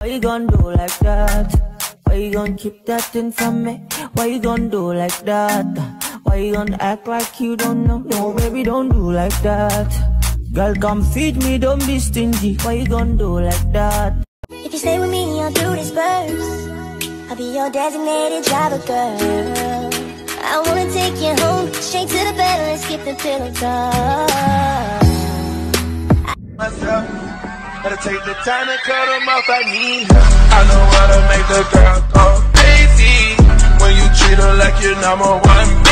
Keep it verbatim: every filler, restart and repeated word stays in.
Why you gon' do like that? Why you gon' keep that thing from me? Why you gon' do like that? Why you gon' act like you don't know? No, baby, don't do like that. Girl, come feed me, don't be stingy. Why you gon' do like that? If you stay with me, I'll do this first. I'll be your designated driver, girl. I wanna take you home, straight to the bed, and skip the pillow talk. Myself, gotta take the time to cut them off, I need help. I know how to make the girl go crazy when you treat her like you're number one.